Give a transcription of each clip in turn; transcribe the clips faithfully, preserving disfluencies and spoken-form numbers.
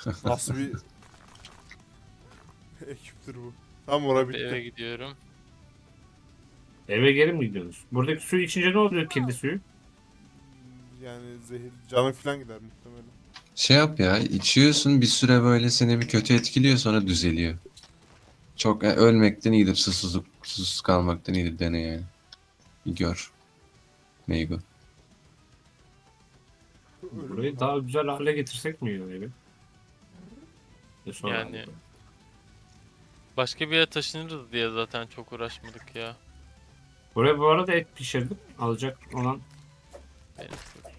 Nasıl bir ekiptir bu? Tam oraya Bir eve bitti. gidiyorum. Eve geri mi gidiyorsunuz? Buradaki suyu içince ne oluyor, kirli suyu? Yani zehir, canın falan gider muhtemelen. Şey yap ya, içiyorsun bir süre böyle seni bir kötü etkiliyor sonra düzeliyor. Çok yani ölmekten iyidir, susuzluk, susuz kalmaktan iyidir dene yani. Bir gör. Meygo. Burayı daha güzel hale getirsek mi ya evi? Ya sonra Yani başka bir yere taşınırız diye zaten çok uğraşmadık ya. buraya bu arada et pişirdim. Alacak olan Benim.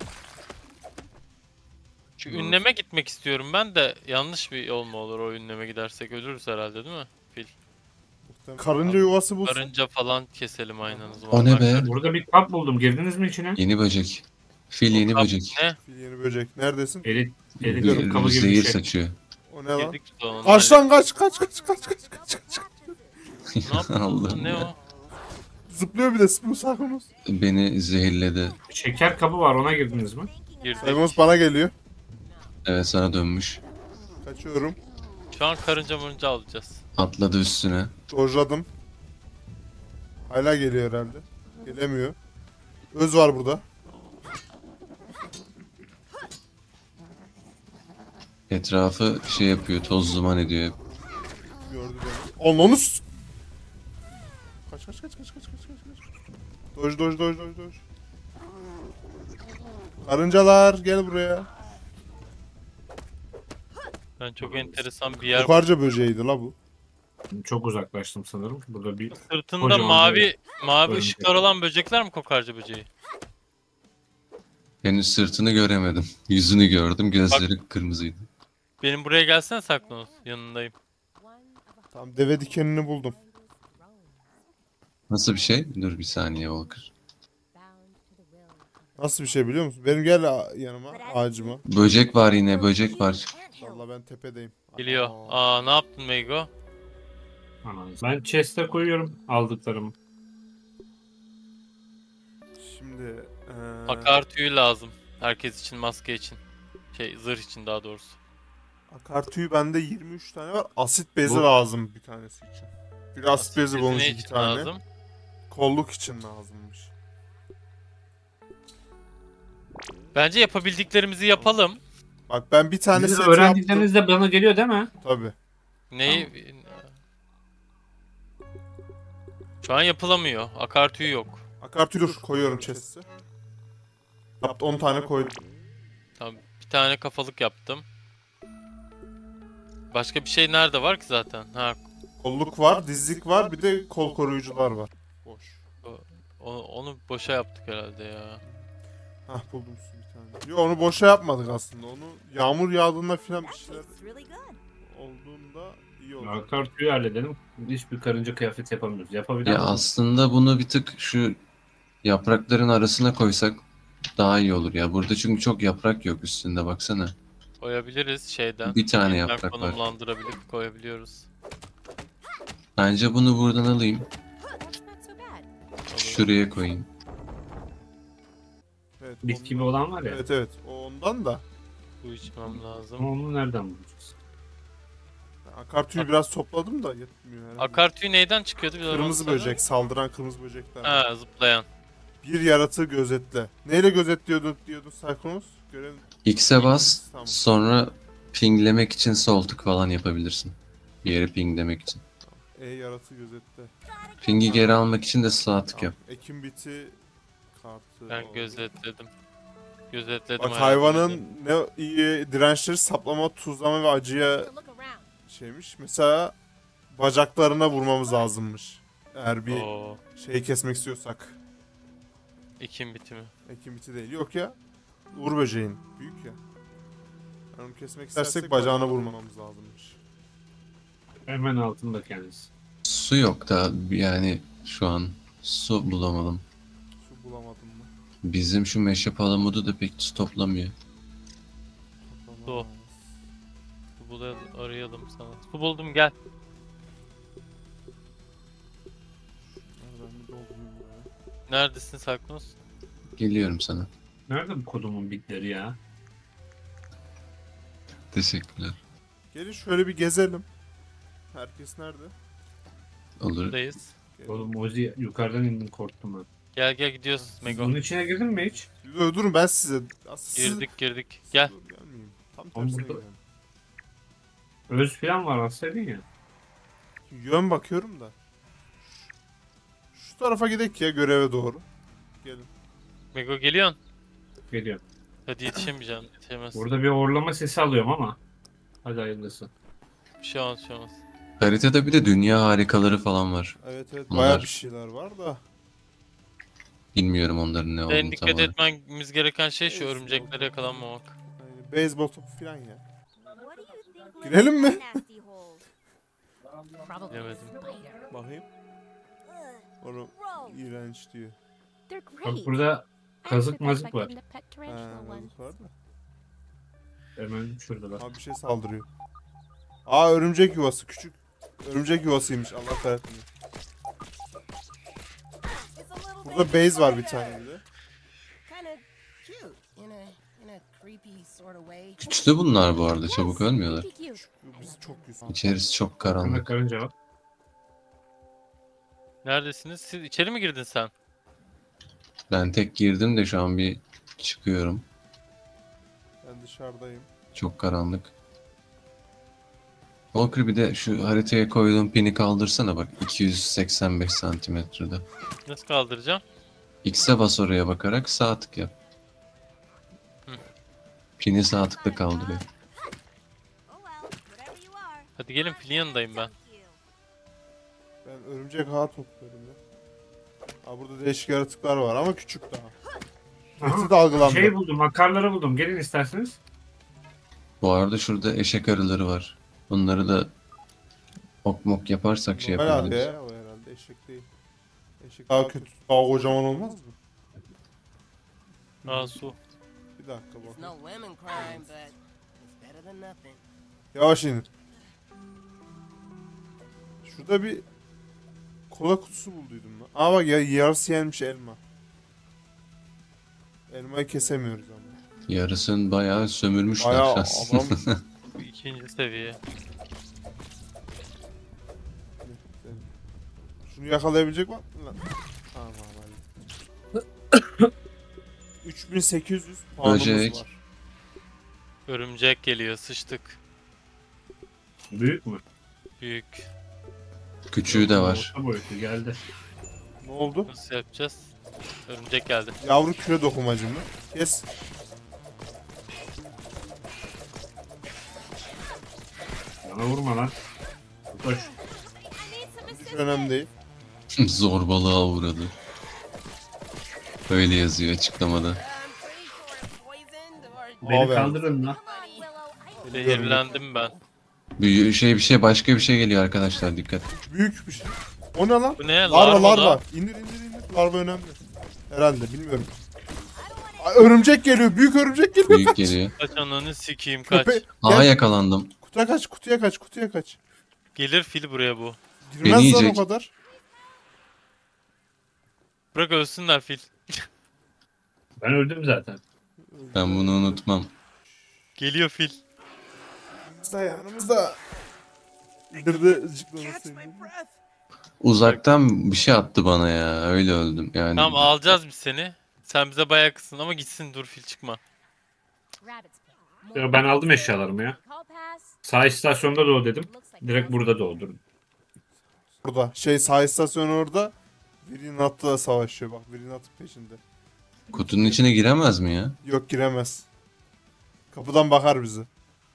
Şu ünleme gitmek istiyorum ben de yanlış bir yol mu olur o ünleme gidersek ölürüz herhalde değil mi? Fil. Karınca yuvası bulsun. Karınca falan keselim aynen o zaman. O ne Ben be? karınca- burada bir kap buldum. Girdiniz mi içine? Yeni böcek. Fil O yeni kap böcek. Ne? Fil yeni böcek. Neredesin? Elit, elit Biliyorum, kabı gibi bir Zehir şey. saçıyor. O ne lan? Girdik sonra. Kaç lan kaç kaç kaç kaç kaç kaç kaç. Ne yaptın? Allah'ım Ne ya. o? Zıplıyor bir de bu Sarkonos. Beni zehirledi. Şeker kabı var, ona girdiniz mi? Girdik. Sarkonos bana geliyor. Evet sana dönmüş. Kaçıyorum. Şu an karınca mırınca alacağız. Atladı üstüne. Dojladım. Hala geliyor herhalde. Gelemiyor. Öz var burada. Etrafı şey yapıyor, toz duman ediyor hep. Gördü beni. Ananı s- Kaç kaç kaç kaç kaç kaç kaç kaç. Doj doj doj doj doj. Karıncalar gel buraya. Ben çok enteresan bir yer. Kokarca böceğiydi la bu. Çok uzaklaştım sanırım. Burada bir Sırtında Kocaman mavi bir mavi örümcek. ışıklar olan böcekler mi kokarca böceği? Henüz sırtını göremedim. Yüzünü gördüm, gözleri kırmızıydı. Benim buraya gelsene Saklanız. Yanındayım. Tamam deve dikenini buldum. Nasıl bir şey? Dur bir saniye Walker. Nasıl bir şey biliyor musun? Benim gel a- yanıma ağacıma. Böcek var yine, böcek var. Vallahi ben tepedeyim. Geliyor. Aa. Aa ne yaptın Mego? Ananız. Ben chest'e koyuyorum aldıklarımı. Şimdi eee Akar tüyü lazım. Herkes için, maske için. Şey, zırh için daha doğrusu. akar tüyü bende yirmi üç tane var. Asit bezi Bu- lazım bir tanesi için. Bir asit bezi Bizi bulmuş ne iki için tane. lazım? Kolluk için lazımmış. Bence yapabildiklerimizi yapalım. Bak ben bir tane Sizin set yaptım. öğrendikleriniz de bana geliyor değil mi? Tabii. Neyi? Şu an yapılamıyor. Akar tüyü yok. Akar tüyü dur koyuyorum chest'e. Yaptı on tane koydum. Tamam, bir tane kafalık yaptım. Başka bir şey nerede var ki zaten? Ha, Kolluk var, dizlik var, bir de kol koruyucular var. Boş. o- onu boşa yaptık herhalde ya. Hah buldum su bir tane. Yo onu boşa yapmadık aslında. Onu yağmur yağdığında filan bir şeyler olduğunda iyi olur. Akar tüyü halledelim. Hiçbir karınca kıyafet yapamıyoruz. Yapabilir Ya aslında bunu bir tık şu yaprakların arasına koysak daha iyi olur ya. Burada çünkü çok yaprak yok üstünde baksana. Koyabiliriz şeyden. Bir tane Yeniden yaprak var. konumlandırabilip koyabiliyoruz. Bence bunu buradan alayım. Olur. Şuraya koyayım. Evet, Bitki ondan- bir olan var ya. Evet evet. O ondan da. Su içmem lazım. Ama onu nereden bulacağız? Akar tüyü biraz topladım da yetmiyor herhalde. Akar tüyü neyden çıkıyordu? Biraz Kırmızı onu söyle. böcek, saldıran kırmızı böcekler. Ha, zıplayan. Bir yaratığı gözetle. Neyle gözetliyorduk diyordu Sarkonos? Görev... X'e bas. Tamam. Sonra pinglemek için sol tık falan yapabilirsin. Bir yere pinglemek için. E yaratığı gözetle. Pingi geri almak için de sağ tık yap. Tamam. Ekim biti kartı. Ben oldu. gözetledim. Gözetledim. Bak hayatım, hayvanın gözetledim. ne iyi dirençleri saplama, tuzlama ve acıya şeymiş. Mesela bacaklarına vurmamız lazımmış. Eğer bir Oo, şey kesmek istiyorsak. Ekim bitimi. Ekim biti değil. Yok ya. Uğur böceğin. Büyük ya. Yani onu kesmek istersek bacağına vurmamamız lazımmış. Hemen altında kendisi. Su yok da yani şu an su bulamadım. Su bulamadım mı? Bizim şu meşe palamudu da pek su toplamıyor. Su. Su bulayalım, arayalım sana. Su buldum gel. Nereden bir doldurayım buraya? Neredesin Saklanız? Geliyorum sana. Nerede bu kodumun bitleri ya? Teşekkürler. Gelin şöyle bir gezelim. Herkes nerede? Olur. Buradayız. Gelin. Oğlum Ozi yukarıdan indim korktum ben. Gel gel gidiyoruz Mego. Bunun içine girdin mi hiç? Dur, durun ben size. Aslında siz- Girdik girdik. siz Gel. dur, gelmeyin. Tam Oğlum tersine burada- gidelim. Öz falan var aslında ya. Yön bakıyorum da. Şu, şu tarafa gidelim ya göreve doğru. Gelin. Mego geliyorsun. Geliyor. Hadi yetişemeyeceksin. Yetişemezsin. Burada bir horlama sesi alıyorum ama. Hadi hayırlısı. Bir şey olmaz bir şey olmaz. Haritada bir de dünya harikaları falan var. Evet evet Bunlar- bayağı bir şeyler var da. Bilmiyorum onların ne En olduğunu tam dikkat olarak. etmemiz gereken şey şu Neyse, örümceklere oldu. yakalanmamak. Yani beyzbol topu falan ya. Girelim mi? Bilemedim. Bakayım. Onu iğrenç diyor. Bak burada kazık mazık var. Ha, yazık var da. Hemen şurada bak. Abi bir şey saldırıyor. Aa örümcek yuvası küçük. Örümcek yuvasıymış Allah kahretsin. Burada base var bir tane bir de. Güçlü bunlar bu arada, çabuk ölmüyorlar. Bizi çok yüz. İçerisi çok Kana karanlık. karınca var. Neredesiniz? Siz içeri mi girdin sen? Ben tek girdim de şu an bir çıkıyorum. Ben dışarıdayım. Çok karanlık. Walker bir de şu haritaya koyduğum pini kaldırsana bak, iki yüz seksen beş santimetrede. Nasıl kaldıracağım? X'e bas, oraya bakarak sağ tık yap. Hı. Pini sağ tıkla kaldırıyor. Hadi gelin filin yanındayım ben. Ben örümcek ağı topluyorum ya. Aa burada değişik yaratıklar var ama küçük daha. Hepsi dalgalandı. Şey buldum, makarları buldum. Gelin isterseniz. Bu arada şurada eşek arıları var. Bunları da ok mok yaparsak şey Herhalde yapabiliriz. ya, o herhalde eşek değil. Eşek daha kötü, daha kocaman olmaz mı? Aa su. Bir dakika bak. It's no women crime, but it's better than nothing. Yavaş indir. Şurada bir kola kutusu bulduydum ben. Aa bak ya yarısı yenmiş elma. Elmayı kesemiyoruz ama. Yarısını bayağı sömürmüşler Bayağı aslında. adam Bu ikinci seviye. şunu yakalayabilecek var mı lan? Tamam hadi. üç bin sekiz yüz puanımız Böcek. var. Örümcek geliyor sıçtık. Büyük mü? Büyük. Küçüğü de var. Orta boyutu geldi. Ne oldu? Nasıl yapacağız? Örümcek geldi. Yavru küre dokumacı mı? Kes. Bana vurma lan. Koş. Hiç önemli değil. Zorbalığa uğradı. Öyle yazıyor açıklamada. I'm pretty sure I'm poisoned or Beni Abi. kaldırın lan. Zehirlendim ben. Bir şey bir şey başka bir şey geliyor arkadaşlar, dikkat. Büyük bir şey. O ne lan? Bu ne? Larva Larva larva. lan. İndir indir indir. Larva önemli. Herhalde bilmiyorum. Ay, örümcek geliyor. Büyük örümcek geliyor. Büyük Kaç. geliyor. Kaç ananı sikeyim kaç. Köpe- Aa, Gel. yakalandım. Kutuya kaç. Kutuya kaç. Kutuya kaç. Gelir fil buraya bu. Girmez lan o yiyecek. kadar. Bırak ölsünler fil. Ben öldüm zaten. Ben bunu unutmam. Geliyor fil. Yanımızda yanımızda. İndirdi zıplamasını. Uzaktan bir şey attı bana ya. Öyle öldüm. Yani Tamam alacağız biz seni. Sen bize bayağı kısın ama gitsin dur fil çıkma. Ya ben aldım eşyalarımı ya. Sağ istasyonda doğ dedim. Direkt burada doğdum. Burada. Şey sağ istasyon orada. Virinat'la da savaşıyor. Bak Virinat'ın peşinde. kutunun içine giremez mi ya? Yok giremez. Kapıdan bakar bizi.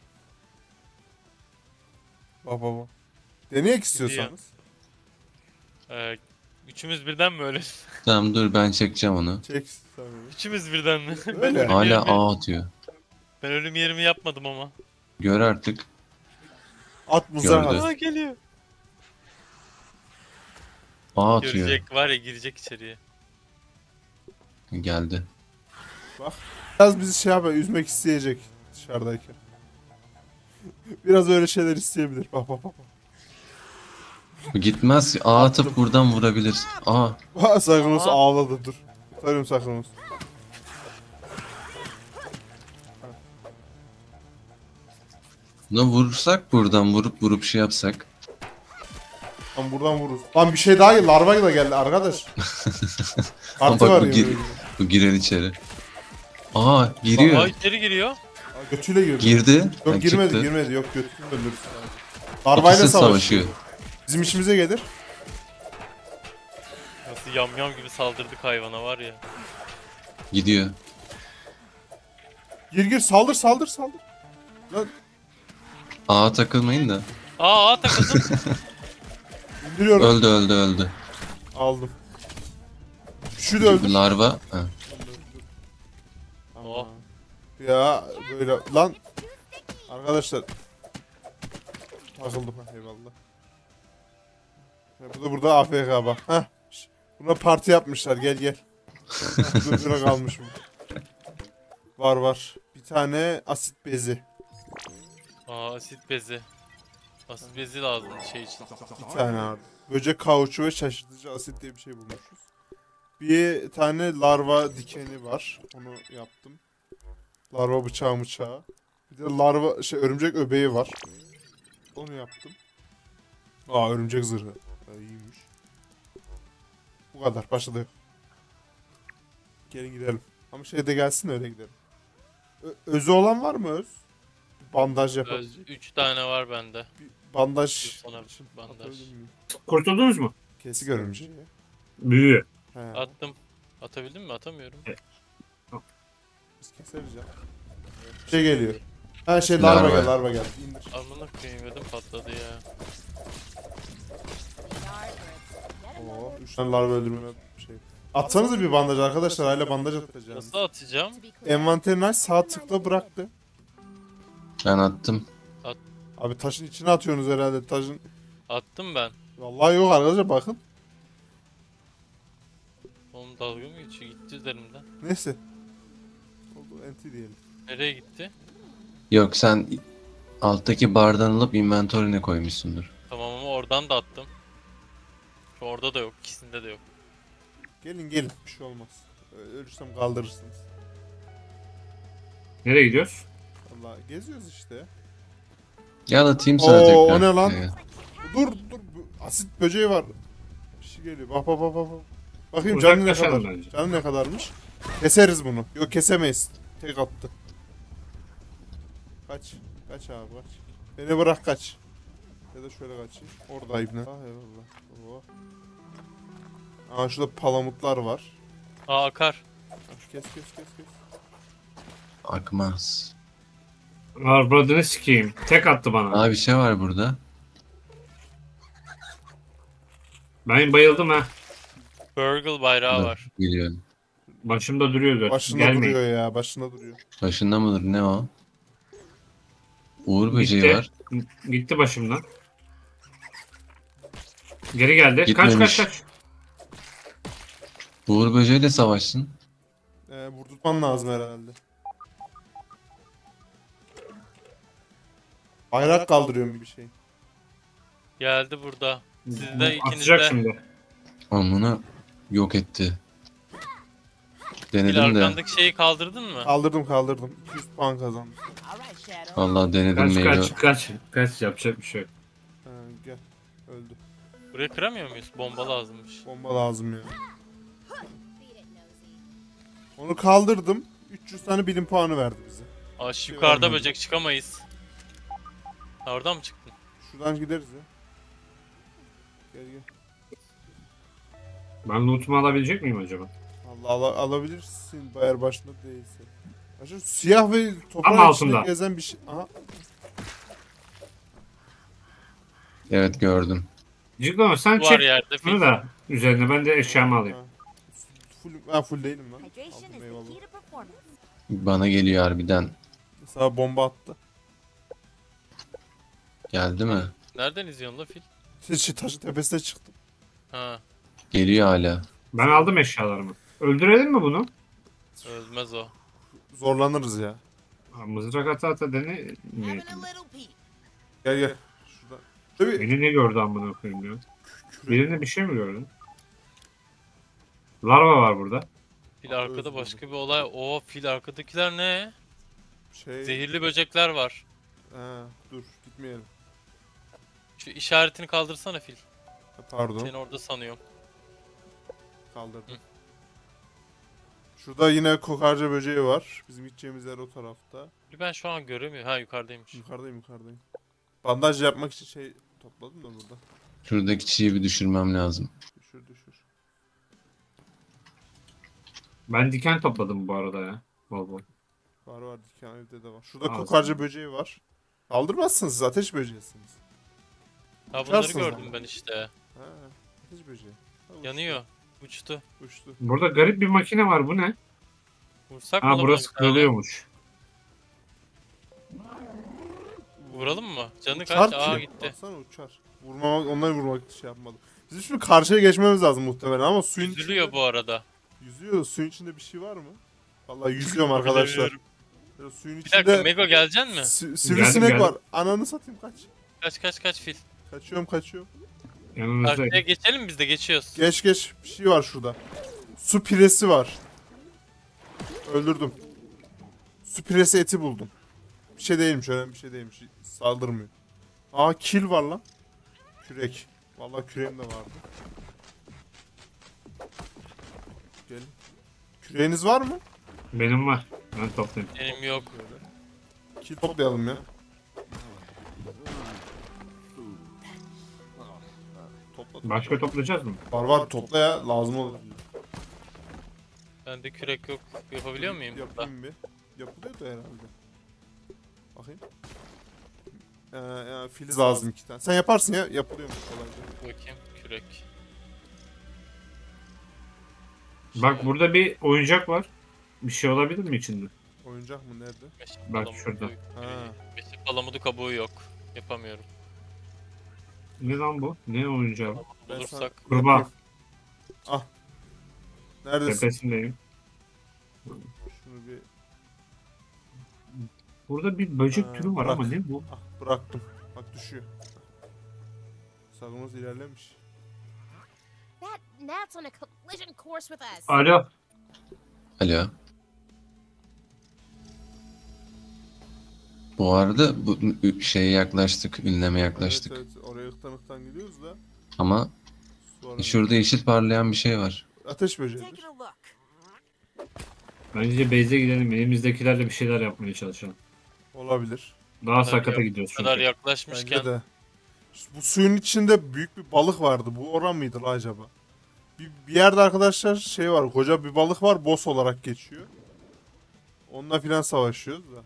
Bak bak bak. Deneyek istiyorsanız. Ee, üçümüz birden mi öyle? Tamam dur, ben çekeceğim onu. Çek. Tamam. Üçümüz birden mi? ben, Öyle. ölüm Hala yerimi, A atıyor. ben ölüm yerimi yapmadım ama. Gör artık. At mızrağı Gördü. at. Aa geliyor. A atıyor. Görecek var ya girecek içeriye. Geldi. Biraz bizi şey yapar, üzmek isteyecek dışarıdayken. Biraz öyle şeyler isteyebilir. Bak bak bak. Gitmez. A atıp buradan vurabilir. A. Bak Sakınus Aa. ağladı dur. Tutarım Sakınus. Buna vursak buradan vurup vurup şey yapsak. Lan buradan vururuz. Lan bir şey daha geldi. Larva da geldi arkadaş. Ama Artı bak var bu, ya. gir, bu girer içeri. Aa giriyor. Aa içeri giriyor. Götüyle girdi. Girdi. Yok Ha, girmedi çıktı. girmedi. Yok götünü öldürürüz. Larvayla İkisi savaşıyor. savaşıyor. Bizim işimize gelir. Nasıl yamyam gibi saldırdık hayvana var ya. Gidiyor. Gir gir saldır saldır saldır. Lan Ağa takılmayın da. Aa aa takıldım. indiriyorum. Öldü öldü öldü. Aldım. Şu da öldü. Larva. Ha. Oh. Ya böyle lan. Arkadaşlar. Takıldım ha eyvallah. Ya bu da burada A F K bak. Heh. Şş, buna parti yapmışlar gel gel. Dur kalmış bu. Var var. Bir tane asit bezi. Aa asit bezi. Asit bezi lazım şey için. Bir tane abi. Böcek kauçu ve şaşırtıcı asit diye bir şey bulmuşuz. Bir tane larva dikeni var. Onu yaptım. Larva bıçağı bıçağı. Bir de larva şey örümcek öbeği var. Onu yaptım. Aa örümcek zırhı. Ha, iyiymiş. Bu kadar. Başka da yok. Gelin gidelim. Ama şey de gelsin öyle gidelim. Ö- özü olan var mı öz? Bandaj yapalım. Öz, üç tane var bende. Bir bandaj. Sana bandaj. Atabilir miyim? Kurtuldunuz mu? Kesik örümceği. Büyü. He. Attım. Atabildim mi? Atamıyorum. Biz keseriz ya. Şey geliyor. Ha şey larva Larva. gel, larva gel. İndir. Amına koyayım ödüm patladı ya. Oo, üç tane larva öldürmeme şey. Atsanıza bir bandaj arkadaşlar, hala bandaj atacağım. Nasıl atacağım? Envanterini aç, sağ tıkla bıraktı. Ben attım. Abi taşın içine atıyorsunuz herhalde, taşın. Attım ben. Vallahi yok arkadaşlar bakın. Oğlum dalga mı geçiyor? Gitti üzerimden. Neyse. Oldu enti diyelim. Nereye gitti? Yok sen alttaki bardan alıp inventory'ne koymuşsundur. Tamam ama oradan da attım. Şu orada da yok. İkisinde de yok. Gelin gelin, bir şey olmaz. Ö- Ölürsem kaldırırsınız. Nereye gidiyoruz? Vallahi geziyoruz işte. Gel atayım sana Oo, tekrar. o ne lan? Ee, Dur dur, bu asit böceği var. Bir şey geliyor, bak bak bak bak. bak. Bakayım canı ne Uzaklaşalım kadar. bence. Canı ne kadarmış? Keseriz bunu. Yok kesemeyiz. Tek attı. Kaç. Kaç abi kaç. Beni bırak kaç. Ya da şöyle kaçayım. Orada ibne. Ah eyvallah. Oh. Aa şurada palamutlar var. Aa akar. Kes kes kes kes. Akmaz. Arbradını sikeyim. Tek attı bana. Aa bir şey var burada. Ben bayıldım ha. Burgle bayrağı Dur, var. Geliyorum. Başımda duruyordu. Başında Gelmeyin. duruyor ya, başında duruyor. Başında mıdır ne o? Uğur böceği Gitti. var. Gitti başımdan. Geri geldi. Gitmemiş. Kaç kaç kaç. Uğur böceğiyle savaşsın. Ee, vurdurtman lazım herhalde. Bayrak kaldırıyorum gibi bir şey. Geldi burada. Siz de ikiniz Atacak de. şimdi. Amına yok etti. Bir Denedim de. arkandaki şeyi kaldırdın mı? Kaldırdım kaldırdım. iki yüz puan kazandım. Alright, Shadow. Vallahi denedim Kaç meyve. kaç kaç. Kaç yapacak bir şey yok. Ha, gel. Öldü. Buraya kıramıyor muyuz? Bomba lazımmış. Bomba lazım ya. Onu kaldırdım. üç yüz tane bilim puanı verdi bize. Aa şu Şey yukarıda vermedi. böcek çıkamayız. Ha, oradan mı çıktın? Şuradan gideriz ya. Gel gel. Ben lootumu alabilecek miyim acaba? Allah ala- alabilirsin eğer başında değilse. Başka siyah ve Ama toprağın içinde altında. gezen bir şey. Aha. Evet gördüm. Cidden sen Var çek yerde bunu fil. da üzerine ben de eşyamı alayım. Ha. Full, ben full değilim lan. Hydration Aldım is the eyvallah. key to performance. Bana geliyor harbiden. Mesela bomba attı. Geldi mi? Nereden izliyorsun la fil? Şey, taşın tepesine çıktım. Ha, Geliyor hala. Ben aldım eşyalarımı. Öldürelim mi bunu? ölmez o. Zorlanırız ya. Ha, mızrak ata ata dene. Having a little peek. Gel gel. Şuradan. Tabii. Beni ne gördü amına koyayım ya? Birinde bir şey mi gördün? Larva var burada. Fil Aa, arkada özledim. başka bir olay. O fil arkadakiler ne? Şey. Zehirli böcekler var. Ha, dur gitmeyelim. Şu işaretini kaldırsana fil. Ha, pardon. Seni orada sanıyorum. Kaldırdım. Hı. Şurada yine kokarca böceği var. Bizim gideceğimiz yer o tarafta. Ben şu an göremiyorum. Ha yukarıdaymış. Yukarıdayım yukarıdayım. Bandaj yapmak için şey topladım da burada. Şuradaki çiği bir düşürmem lazım. Düşür düşür. Ben diken topladım bu arada ya. Bol bol. Var var diken evde de var. Şurada Aa, kokarca böceği var. Kaldırmazsınız siz ateş böceğisiniz. Ha bunları Uçarsınız gördüm ama. ben işte. Ha, ateş böceği. Ha, uçtu, Yanıyor. Uçtu. Uçtu. Burada garip bir makine var. Bu ne? Vursak mı Ha lan burası bir tane? kırılıyormuş. Vuralım mı? Canı Uçar kaç? Aa ki. gitti. Baksana uçar. Vurmamak, onları vurmak şey yapmadım. Bizim şimdi karşıya geçmemiz lazım muhtemelen ama suyun Üzülüyor içinde... bu arada. Yüzüyor. Suyun içinde bir şey var mı? Vallahi yüzüyorum arkadaşlar. Bilemiyorum. Ya suyun Bir dakika içinde Mego geleceksin mi? si- sivrisinek Geldim, var. Ananı satayım kaç. Kaç kaç kaç fil. Kaçıyorum kaçıyorum. Yanımızda. Arkaya geçelim biz de geçiyoruz. Geç geç. Bir şey var şurada. Su piresi var. Öldürdüm. Su piresi eti buldum. Bir şey değilmiş önemli bir şey değilmiş. Saldırmıyor. Aa kil var lan. Kürek. Vallahi küreğim de vardı. Gelin. Küreğiniz var mı? Benim var. Ben toplayayım. Benim yok. Böyle. Kil toplayalım ya. Topla. Başka toplayacağız mı? Var var topla ya lazım olur. Bende kürek yok. Yapabiliyor muyum? burada? Yapayım bir. Yapılıyor da herhalde. Bakayım. Ee, ya, filiz lazım iki tane. Sen yaparsın ya. Yapılıyor mu kolayca? Bakayım kürek. Bak burada bir oyuncak var. Bir şey olabilir mi içinde? Oyuncak mı nerede? Meşe Bak palamudu- şurada. Ha. Meşe palamudu kabuğu yok. Yapamıyorum. Ne lan bu? Ne oyuncağı? Ben sana Bulursak. Kurbağa. yapayım. Ah. Neredesin? Tepesindeyim. Şunu bir Burada bir böcek Ha, türü var bırak. ama ne bu? ah, bıraktım. Bak düşüyor. Sagımız ilerlemiş. That gnat's on a collision course with us. Alo. Alo. Bu arada bu ü- şeye yaklaştık, ünleme yaklaştık. Evet evet oraya ıhtan ıhtan gidiyoruz da. Ama Sonra şurada yeşil parlayan bir şey var. ateş böceğidir. Taking a look. Bence base'e gidelim. Elimizdekilerle bir şeyler yapmaya çalışalım. Olabilir. Daha Tabii sakata yap- gidiyoruz Bu kadar çünkü. yaklaşmışken. Bence de. Bu suyun içinde büyük bir balık vardı. Bu oran mıydı la acaba? Bir, bir yerde arkadaşlar şey var. Koca bir balık var. Boss olarak geçiyor. Onunla filan savaşıyoruz da.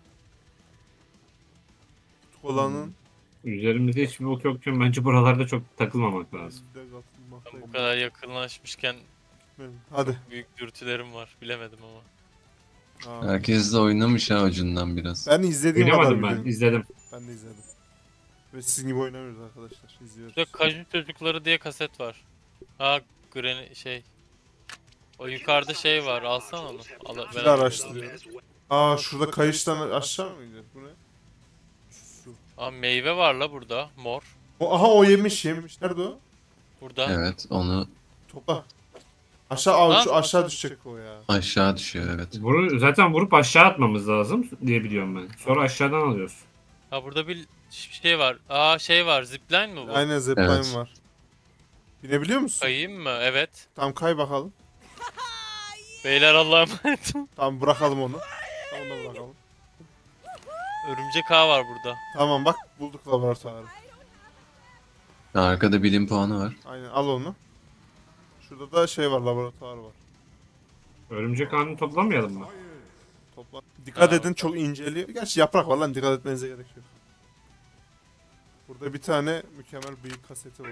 Kolanın Üzerimizde hiçbir bok yokken bence buralarda çok takılmamak lazım. de katılmaktayım. Bu kadar yakınlaşmışken Hadi. büyük dürtülerim var. Bilemedim ama. Aa, Herkes de oynamış ha ucundan biraz. Ben izlediğim kadar Oynamadım ben. biliyorum. İzledim. Ben de izledim. Ve sizin gibi oynamıyoruz arkadaşlar. İzliyoruz. Burada Kaju çocukları diye kaset var. Ha Granny şey. O yukarıda şey var. Alsana onu. Al, Bir ben de araştırıyorum. Aa şurada kayıştan aşağı mıydı? Bu ne? Su. Aa meyve var la burada. Mor. O, aha o yemiş yemiş. Nerede o? Burada. Evet, onu Topla. Aşağı aa, Ha? şu aşağı düşecek o ya. aşağı düşüyor, evet. Vuru, zaten vurup aşağı atmamız lazım diye biliyorum ben. Sonra aşağıdan alıyoruz. Ha burada bir şey var. Aa şey var. Zipline mi bu? Aynen zipline Evet. var. Binebiliyor musun? Kayayım mı? Evet. Tamam kay bakalım. Beyler Allah'a emanet. Tamam bırakalım onu. Tamam da bırakalım. Örümcek ağ var burada. Tamam bak bulduk laboratuvarı. Arkada bilim puanı var. Aynen al onu. Şurada da şey var laboratuvar var. Örümcek ağını toplamayalım mı? Topla. Dikkat Ha. edin çok inceliyor. Gerçi yaprak var lan dikkat etmenize gerek yok. Burada bir tane mükemmel bıyık kaseti var.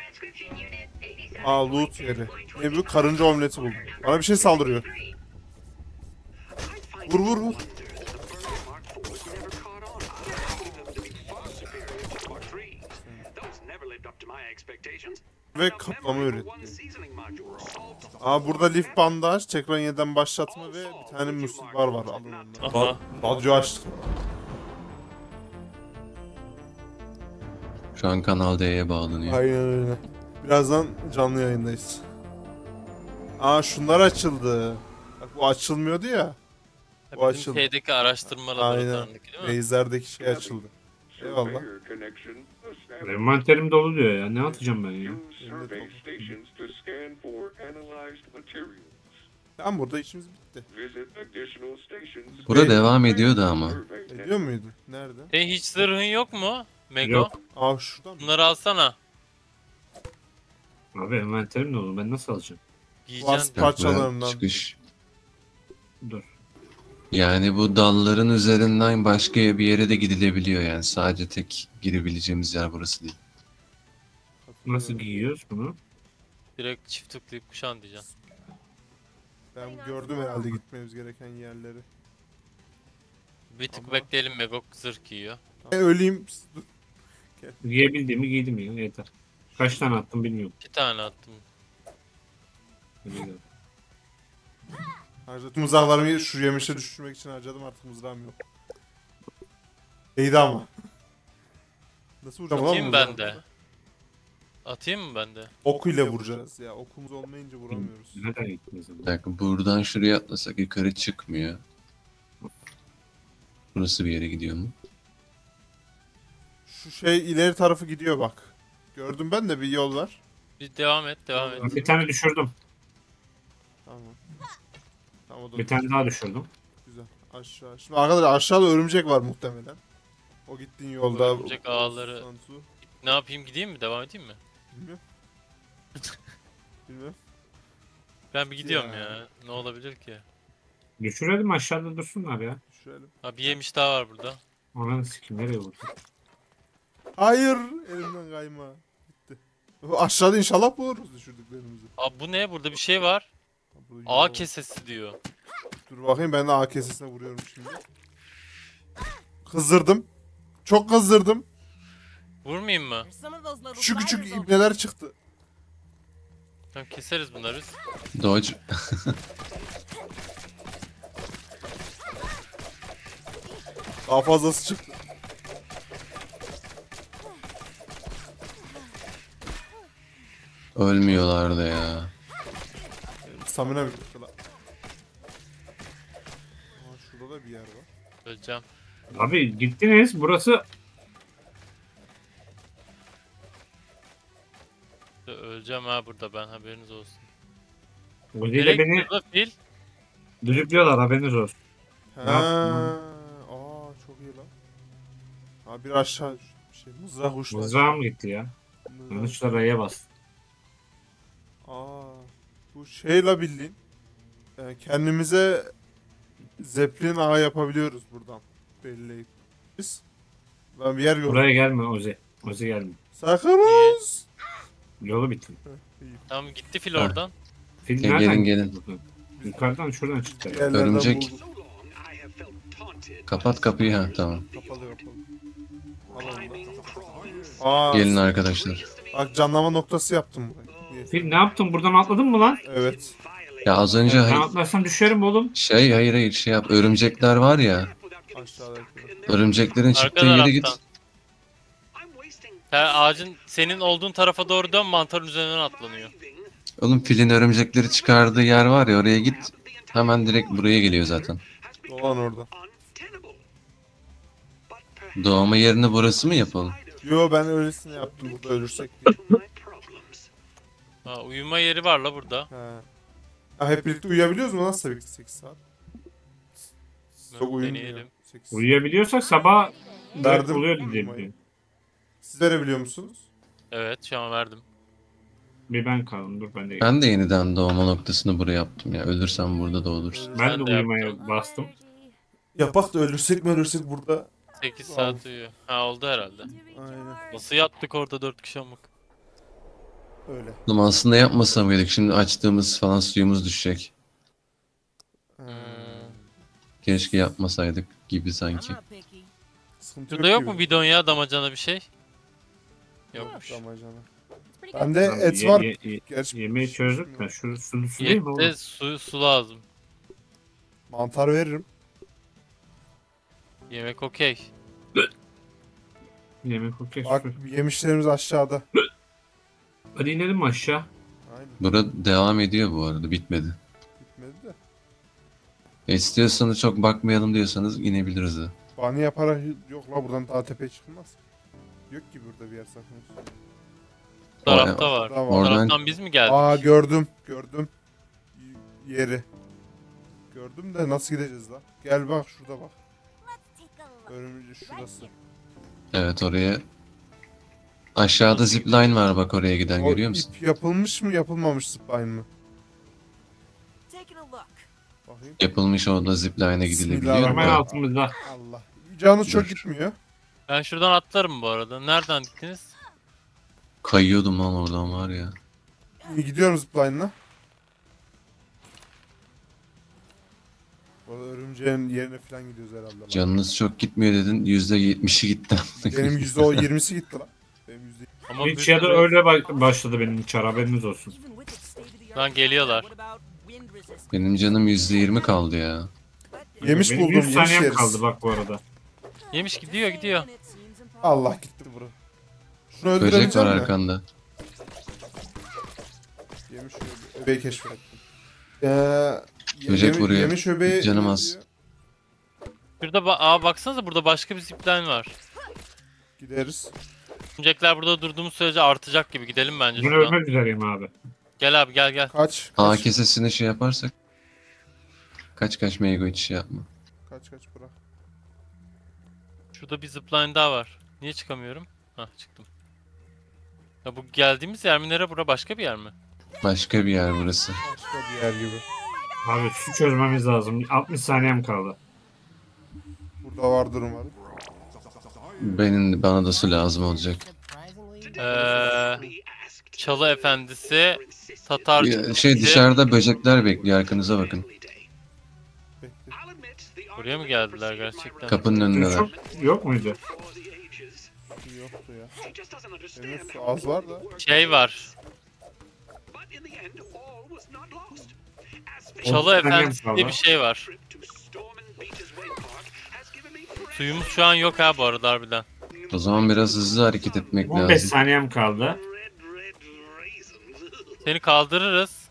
Aa loot yeri. Ne bu? Karınca omleti buldum. Bana bir şey saldırıyor. Vur vur vur. Ve kaplama üretti. Aa burada lif bandaj, tekrar yeniden başlatma ve bir tane musil bar var. Alın onları. Aha. Radyo açtım. Şu an Kanal D'ye bağlanıyor. Aynen öyle. Birazdan canlı yayındayız. Aa şunlar açıldı. Bak bu açılmıyordu ya. Ha, Bu Bizim açıldı. şeydeki araştırma Aynen. laboratuvarındaki değil mi? Base'lerdeki şey açıldı. Eyvallah. Envanterim dolu diyor ya. Ne atacağım ben ya? Tamam, burada işimiz bitti. Bura Be- devam ediyordu ama. Ediyor muydu? Nerede? Senin hiç zırhın yok mu? Mego. Yok. Aa, şuradan mı? Bunları alsana. Abi envanterim dolu. Ben nasıl alacağım? Giyeceksin. Wasp Yok, bura parçalarından. çıkış. Dur. Yani bu dalların üzerinden başka bir yere de gidilebiliyor yani. Sadece tek girebileceğimiz yer burası değil. Nasıl giyiyoruz bunu? Direkt çift tıklayıp kuşan diyeceksin. Ben gördüm herhalde gitmemiz gereken yerleri. Bir tık Ama- bekleyelim, Mego zırh giyiyor. E, öleyim. Dur. Giyebildiğimi giydim ya. Yeter. Kaç tane attım bilmiyorum. İki tane attım. Hadi gidelim. Harcadım mızraklarımı şu yemişe düşürmek için harcadım, artık mızrağım yok. İyiydi ama. Nasıl vuracağım lan Atayım mızrağı? ben de. Atayım mı ben de? Okuyla vuracağız ya. Okumuz olmayınca vuramıyoruz. Neden gittiniz? Bir dakika, buradan şuraya atlasak yukarı çıkmıyor. Burası bir yere gidiyor mu? Şu şey ileri tarafı gidiyor bak. Gördüm ben de, bir yol var. Bir devam et, devam et. Bir tane düşürdüm. Tamam. Tamam, o da Bir tane daha düşürdüm. güzel. Aşağı. Şimdi arkadaşlar aşağıda örümcek var muhtemelen. O gittiğin yolda. Örümcek o- ağları- Sansu. Ne yapayım, gideyim mi? Devam edeyim mi? Bilmiyorum. Bilmiyorum. Ben bir gidiyorum Ya. ya. Ne olabilir ki? Düşürelim aşağıda dursunlar ya. Düşürelim. Ha, bir yemiş daha var burada. Ananı sikim nereye vurdu? Hayır. Elimden kayma. Gitti. Aşağıda inşallah buluruz düşürdüklerimizi. Abi bu ne? Burada bir şey var. Ha, bu A yol. kesesi diyor. Dur bakayım, ben de A kesesine vuruyorum şimdi. Kızdırdım. Çok kızdırdım. Vurmayayım mı? There's some of those little Küçük küçük spiders over ibneler çıktı. Tamam, keseriz bunları. Dodge. Daha fazlası çıktı. Ölmüyorlardı ya. Stamina bitti lan. Aa, şurada da bir yer var. Öleceğim. Abi gittiniz. Burası Öleceğim ha burada ben, haberiniz olsun. Uzi ile Nereye beni gidiyor la fil? düdüklüyorlar haberiniz olsun. Ha, Ne yaptın aa çok iyi lan. Abi bir aşağı şey mızrak uçtu. Mızrağım gitti ya. Mızrak- Yanlışla R'ye bastım. Aa, bu şeyle bildiğin. Yani kendimize Zeppelin ağı yapabiliyoruz buradan. Belleyip. Biz. Ben bir yer gördüm. Buraya gelme Ozi. Ozi gelme. Sakınız. Yolu bitti. İyi. Tamam, gitti fil Ha. oradan. Fil Gelin, nereden gelin. gitti? Yukarıdan şuradan çıktı. Bir yerlerden Örümcek. bulduk. Kapat kapıyı, ha tamam. Kapalı kapalı. Al onu da. Aa, Gelin arkadaşlar. bak canlama noktası yaptım burayı. İyi. Fil ne yaptın? Buradan atladın mı lan? Evet. Ya az önce Ben hay- atlarsam düşerim oğlum. şey hayır hayır şey yap. Örümcekler var ya. Aşağıdaki. Örümceklerin Arka çıktığı yere git. taraftan. Sen ağacın senin olduğun tarafa doğru dön, mantarın üzerinden atlanıyor. Oğlum filin örümcekleri çıkardığı yer var ya, oraya git. Hemen direkt buraya geliyor zaten. Dolan orada. Doğma yerini burası mı yapalım? Yo, ben öylesine yaptım, burada ölürsek diye. Ha, uyuma yeri var la burada. He. Ha, hep birlikte uyuyabiliyoruz mu lan sekiz saat? Çok Evet, uyumuyor. deneyelim. sekiz. Uyuyabiliyorsak sabah Verdim. Verdim. oluyor diye Uyumayı. biliyorum. Siz verebiliyor musunuz? Evet, şu an verdim. Bir ben kaldım dur ben de. Ben de yeniden doğma noktasını buraya yaptım ya. Ölürsem burada da olursun. Ben Ben de de uyumaya yaptım. bastım. Yapak da ölürsek mi ölürsek burada. sekiz saat uyuyor. Ha, oldu herhalde. Aynen. Nasıl yattık orada dört kişi amık? Öyle. Oğlum aslında yapmasa mıydık? Şimdi açtığımız falan suyumuz düşecek. He. Hmm. Keşke yapmasaydık gibi sanki. I'm not picky. Sıkıntı Burada yok gibi. mu bidon ya, damacana bir şey? Yokmuş. Damacana. It's pretty good. Bende Tamam, et ye- var. ye- ye- Gerçi yemeği çözdük de şu su, su değil mi oğlum? Yette su, su lazım. mantar veririm. Yemek okey. Yemek okey. Bak, su. yemişlerimiz aşağıda. Hadi inelim aşağı. Aynen. Burada devam ediyor bu arada, bitmedi. Bitmedi de. E, istiyorsanız çok bakmayalım diyorsanız inebiliriz de. Bani yaparak yok la buradan daha tepeye çıkılmaz. Yok ki burada bir yer saklanmış. Bu tarafta var. Daha Bu var. Oradan- taraftan biz mi geldik? Aa gördüm gördüm. Y- Yeri. Gördüm de nasıl gideceğiz la? Gel bak şurada bak. Let's take a look. Önümüzde şurası. Evet oraya. Aşağıda zipline var bak oraya giden O görüyor musun? ip yapılmış mı yapılmamış zipline mı? Taking a look. Bakayım. Yapılmış orada zipline'e gidilebiliyor Bismillah. Hemen mu? altımızda. Allah. Canınız çok Dur. gitmiyor. Ben şuradan atlarım bu arada. Nereden gittiniz? Kayıyordum lan oradan var ya. İyi gidiyorum zipline'la. Valla örümceğin yerine falan gidiyoruz herhalde. lan. Canınız çok gitmiyor dedin. yüzde yetmişi gitti. Benim yüzde o yirmisi gitti lan. Benim yüzde Ama Hiç bir ya da sürü- öyle ba- başladı benim çar haberiniz olsun. Even with its state-of-the-art Lan geliyorlar. what about wind resistance? Benim canım yüzde yirmi kaldı ya. Yemiş benim buldum, yüz yemiş saniyem yeriz. kaldı bak bu arada. Yemiş gidiyor gidiyor. Allah gitti bura. Şunu Böcek öldürebilecek var mi? arkanda. Yemiş öbe- öbeği keşfettim. Ee, ye- Böcek yemi- vuruyor. Yemiş öbeği... Canım az. Şurada ba Aa baksanıza burada başka bir zipline var. Gideriz. Örümcekler burada durduğumuz sürece artacak gibi. Gidelim bence Ben şuradan. ölmek üzereyim abi. Gel abi gel gel. Kaç. A Kaç kesesini şey yaparsak. Kaç kaç Mego hiç şey yapma. kaç, kaç bırak. Şurada bir zipline daha var. Niye çıkamıyorum? Hah çıktım. Ya bu geldiğimiz yer mi nere? Bura başka bir yer mi? Başka bir yer burası. Başka bir yer gibi. Abi su çözmemiz lazım. altmış saniyem kaldı. Burada vardır umarım. Benim bana da su lazım olacak. Ee, Çalı Efendisi, Tatar Ya, Şey dışarıda böcekler bekliyor arkanıza bakın. Bekle. Buraya mı geldiler gerçekten? Kapının Su önündeler. çok yok muydu? Yoktu ya. Benim su az var da. Şey var. Çalı otuz saniyem Efendisi diye kaldı. bir şey var. Suyumuz şu an yok ha bu arada harbiden. O zaman biraz hızlı hareket etmek on beş lazım. saniyem kaldı. Seni kaldırırız.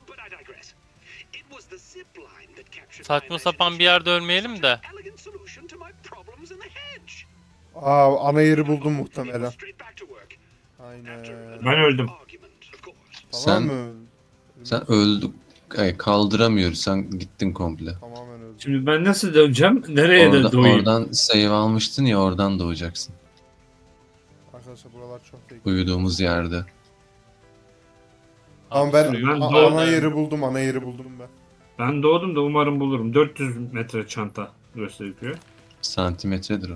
Saçma sapan bir yerde ölmeyelim de. Aa ana yeri buldum muhtemelen. Aynen. Ben öldüm. Tamam Sen- mı? Sen öldük. Ay, kaldıramıyoruz. Sen gittin komple. Tamamen öldüm. Şimdi ben nasıl döneceğim? Nereye de Orada, doğayım? oradan save almıştın ya oradan doğacaksın. Arkadaşlar buralar çok değil. Uyuduğumuz yerde. Tamam ben, Ben a- doğdum. ana yeri buldum, ana yeri buldum ben. Ben doğdum da umarım bulurum. dört yüz metre çanta gösteriyor. Santimetredir o.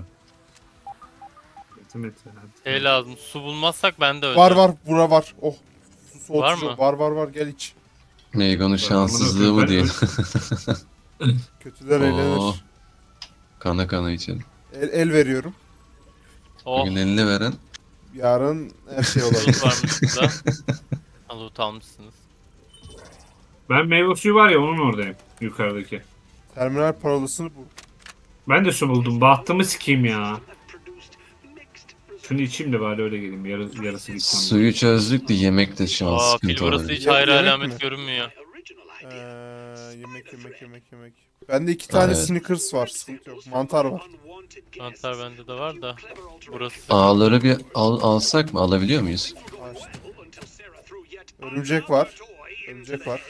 Metre. Şey lazım. Su bulmazsak ben de öleceğim. Var var, bura var. Oh. Su Var soğutucu. mı? Var var var, gel iç. Mego'nun şanssızlığı mı diye. Kötüler Oo. eğlenir. Kana kana için. El, el veriyorum. Oh. Bugün elini veren Yarın her şey olabilir. Loot varmış burada. Ha, loot almışsınız. Ben meyve suyu var ya onun oradayım. Yukarıdaki. Terminal parolasını bu. Ben de su buldum. Bahtımı sikeyim ya. Şunu içeyim de bari öyle geleyim. Yarı, yarısı gitsin. suyu çözdük de yemek de şu an Aa pil sıkıntı burası olabilir. hiç Ye- hayra yemek alamet mi? görünmüyor. Ee, yemek yemek yemek yemek. Bende iki tane Evet. Snickers var. Sıkıntı yok. Mantar var. Mantar bende de var da. Burası Ağları bir al, alsak mı? Alabiliyor muyuz? Açtım. Örümcek var. Örümcek var.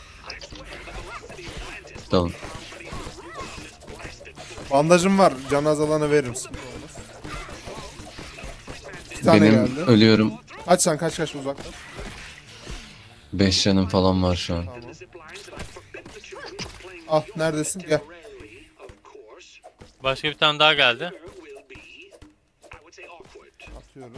Tamam. Bandajım var. Can azalana veririm. Sıkıntı olmaz. Bir tane Benim geldi. ölüyorum. Kaç sen kaç kaç uzakta. beş canım falan var şu an. Tamam. Al neredesin? Gel. başka bir tane daha geldi. Atıyorum.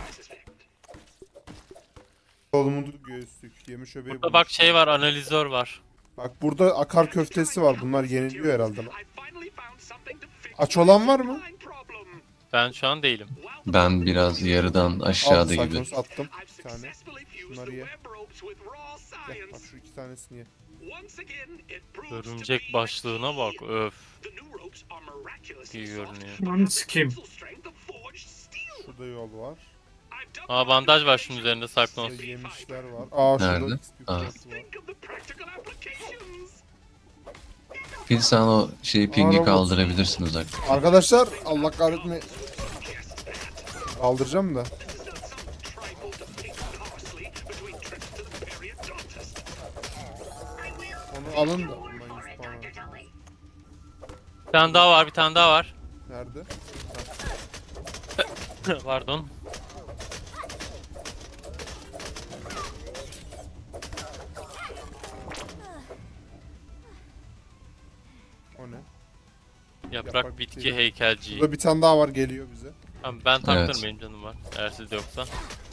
Kolumu göğüslük. Yemiş öbeği Burada bulmuş. bak şey var analizör var. Bak burada akar köftesi var. Bunlar yeniliyor herhalde lan. Aç olan var mı? Ben şu an değilim. Ben biraz yarıdan Al aşağıda gibi. Cyclops attım. Bir tane. Bunları ye. Gel bak şu iki tanesini ye. Örümcek başlığına bak öf. İyi görünüyor. Onu sikeyim. Şurada yol var. Aa bandaj var şunun üzerinde Cyclops. Şurada yemişler var. Aa şurada Nerede? bir Aa. kutu var. Fil sen o şeyi pingi robot. kaldırabilirsin uzakta. Arkadaşlar Allah kahretme. Kaldıracağım da. Onu alın da. Ondan yüz puan alın. Bir tane daha var, bir tane daha var. Nerede? Pardon. O ne? Yaprak, Yaprak bitki bitki. heykelciği. Burada bir tane daha var geliyor bize. Tamam, ben taktırım, Evet. benim canım var. Eğer sizde yoksa.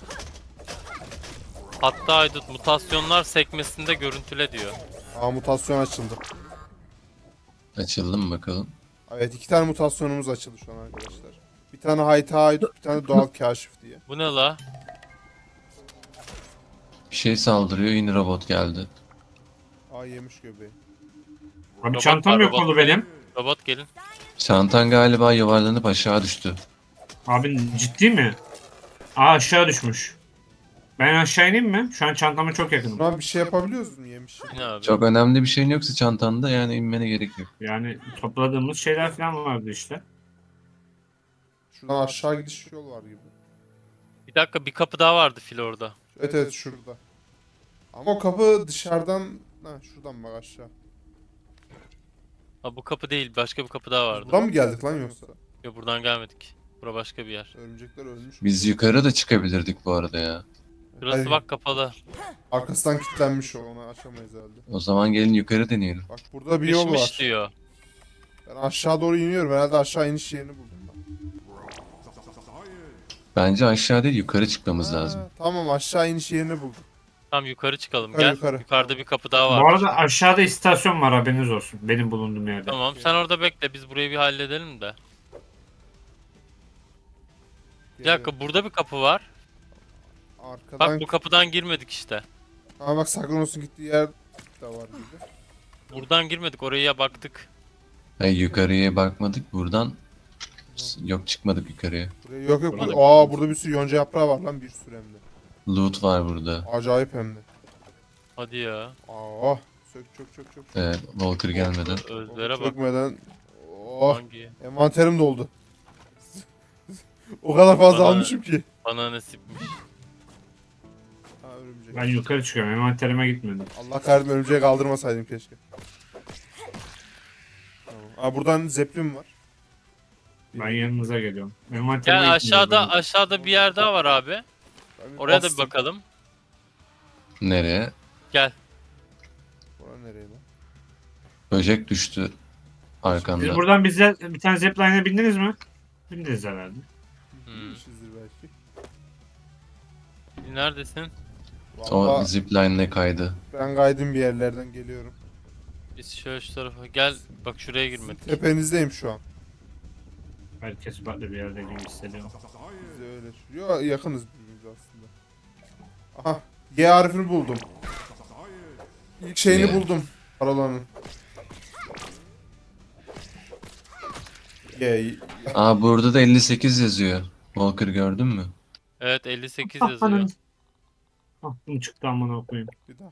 Hatta Aydut mutasyonlar sekmesinde görüntüle diyor. Aa mutasyon açıldı. Açıldı mı bakalım? Evet iki tane mutasyonumuz açıldı şu an arkadaşlar. Bir tane hayta ait, bir tane doğal kaşif diye. Bu ne la? Bir şey saldırıyor yine robot geldi. Aa yemiş göbeği. Abi Robot çantam var, yok robot. oldu benim. Robot gelin. Çantan galiba yuvarlanıp aşağı düştü. Abi ciddi mi? Aa aşağı düşmüş. Ben aşağı ineyim mi? Şu an çantama çok yakınım. Buna bir şey yapabiliyoruz mu yemiş? Yine abi. Çok önemli bir şeyin yoksa çantanda yani inmene gerek yok. Yani topladığımız şeyler falan vardı işte. Şuradan aşağı gidiş yol var gibi. Bir dakika, bir kapı daha vardı fil orada. Evet evet şurada. Ama o kapı dışarıdan... Ha şuradan bak aşağı. Ha, bu kapı değil, başka bir kapı daha vardı. Buradan mı geldik lan yoksa? Yok, buradan gelmedik. Bura başka bir yer. Örümcekler ölmüş. Biz yukarı da çıkabilirdik bu arada ya. Burası Hayır, bak kapalı. Arkasından kilitlenmiş o, onu açamayız herhalde. O zaman gelin yukarı deneyelim. Bak burada bir yol Pişmiş var. diyor. Ben aşağı doğru iniyorum. Herhalde aşağı iniş yerini buldum ben. Bence aşağı değil yukarı çıkmamız Ha, lazım. Tamam aşağı iniş yerini buldum. Tamam, yukarı çıkalım. Yukarı, Gel. yukarı. Yukarıda bir kapı daha var. Bu arada aşağıda istasyon var, haberiniz olsun. Benim bulunduğum yerde. Tamam, sen orada bekle, biz burayı bir halledelim de. Bir dakika, burada bir kapı var. Arkadan... Bak, bu kapıdan girmedik işte. Ama bak Sakronos'un gittiği yer de var gibi. Buradan girmedik, oraya baktık. Hayır yukarıya bakmadık buradan. Yok çıkmadık yukarıya. Buraya yok yok. Burada Burada, da- aa burada bir sürü yonca yaprağı var lan bir sürü hem de. Loot var burada. Acayip hem de. Hadi ya. Aa sök çök çök çök. Evet Walker gelmeden. Özlere bak. Çökmeden. Oh Hangi? envanterim doldu. O kadar fazla Bana- almışım ki. Bana nasipmiş. Ha örümcek. Ben yukarı çıkıyorum. Envanterime gitmedim. Allah kahretsin örümceği kaldırmasaydım keşke. Tamam. Aa buradan zeplin var. Ben yanınıza geliyorum. Envanterime Gel, gitmiyorum aşağıda ben. aşağıda bir yer daha var abi. Ben bir Oraya da bir bastım. bakalım. Nereye? Gel. Bura nereye lan? Böcek düştü Siz arkanda. buradan bize bir tane zipline'e bindiniz mi? Bindiniz herhalde. Hmm. Bilmişizdir belki. Neredesin? O Valla zipline'le kaydı. ben kaydım bir yerlerden geliyorum. Biz şöyle şu tarafa gel. Bak, şuraya girmedik. Tepenizdeyim şu an. Herkes farklı bir yerde gibi hissediyor. Biz de öyle. Yo, yakınız birbirimize aslında. Aha. Y harfini buldum. İlk şeyini Y. buldum. Paralanın. Y. Aa burada da elli sekiz yazıyor. Walker gördün mü? Evet, elli sekiz Ah, yazıyor. ananı- Aklım çıktı amına koyayım. Bir dakika.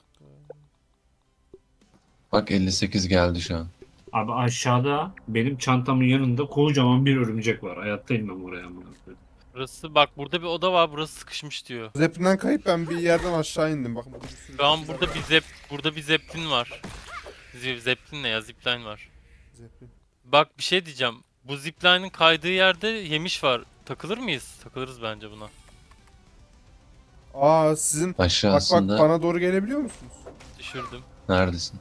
Bak elli sekiz geldi şu an. Abi aşağıda benim çantamın yanında kocaman bir örümcek var. Hayatta inmem oraya amına koyayım. Burası bak, burada bir oda var, burası sıkışmış diyor. Zeplinden kayıp ben bir yerden aşağı indim. Bakın burada bir sürü Şu an şeyler burada var. bir zep burada bir zeplin var. Z- Zeplin ne ya? Zipline var. Zeplin. Bak, bir şey diyeceğim. Bu zipline'ın kaydığı yerde yemiş var. Takılır mıyız? Takılırız bence buna. Aa sizin bak bak Aşağısında bana doğru gelebiliyor musunuz? Düşürdüm. neredesin?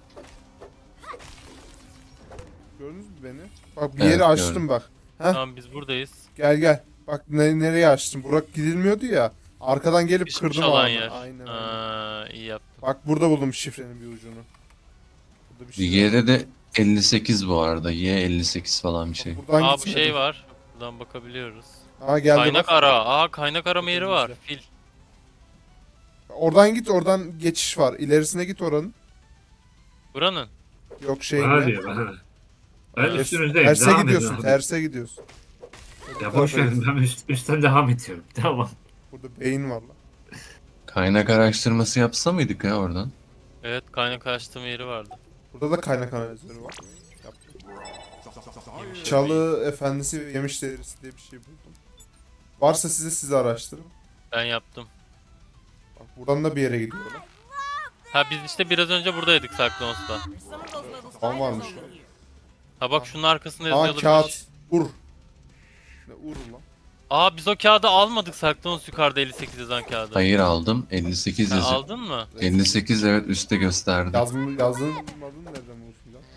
Gördünüz mü beni? Bak bir Evet, yeri açtım gördüm. bak. Heh. Tamam, biz buradayız. Gel gel. Bak ne, nereye açtım? Burak gidilmiyordu ya. Arkadan gelip Pişmiş kırdım olan ağını. yer. Aynen. aynen. Aa, iyi yaptın. Bak burada buldum şifrenin bir ucunu. Burada bir şey. Y'de de elli sekiz bu arada. Y elli sekiz falan bir şey. Buradan Aa, bu gitmedim. şey var. Buradan bakabiliyoruz. Aa geldi Kaynak bak. ara. Aa, kaynak arama yeri var. Fil. Oradan git oradan geçiş var. İlerisine git oranın. Buranın. Yok şey Bana ne? diyor bana. Ben Ters- üstünüzdeyim. Terse devam gidiyorsun. edin abi. Terse gidiyorsun. Ya boş verin, ben üst, üstten devam ediyorum. Tamam. Burada beyin var lan. Kaynak araştırması yapsa mıydık ya oradan? Evet, kaynak açtığım yeri vardı. Burada da kaynak analizleri var. Yap. Çalı efendisi ve yemiş derisi diye bir şey buldum. Varsa size size araştırın. Ben yaptım. Bak buradan da bir yere gidiyorlar. Ha biz işte biraz önce buradaydık Cyclones'ta. Tamam varmış. Ha bak şunun arkasında Aa yazıyorlar. kağıt. Ur. Ne ur lan? Aa biz o kağıdı almadık Cyclones yukarıda elli sekiz yazan kağıdı. Hayır aldım. elli sekiz Ha, yazıyor. aldın mı? elli sekiz evet üstte gösterdi. Yazın, yazın adını nereden bulursun lan?